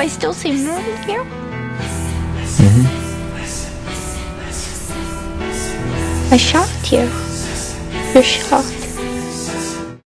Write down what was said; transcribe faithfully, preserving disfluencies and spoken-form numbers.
I still seem normal here? Mm-hmm. I shocked you. You're shocked.